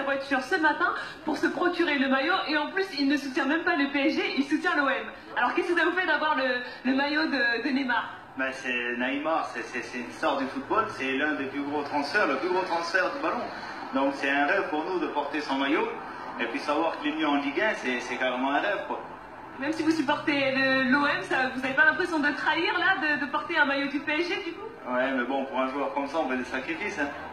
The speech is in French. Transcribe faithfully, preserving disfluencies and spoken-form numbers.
voiture ce matin pour se procurer le maillot et en plus il ne soutient même pas le P S G, il soutient l'O M. Alors qu'est-ce que ça vous fait d'avoir le, le maillot de, de Neymar? Ben, c'est Neymar, c'est une star du football, c'est l'un des plus gros transferts, le plus gros transfert du ballon. Donc c'est un rêve pour nous de porter son maillot et puis savoir qu'il est mieux en Ligue un, c'est carrément un rêve quoi. Même si vous supportez l'O M, vous n'avez pas l'impression de trahir là, de, de porter un maillot du P S G du coup? Ouais, mais bon, pour un joueur comme ça, on fait des sacrifices. Hein.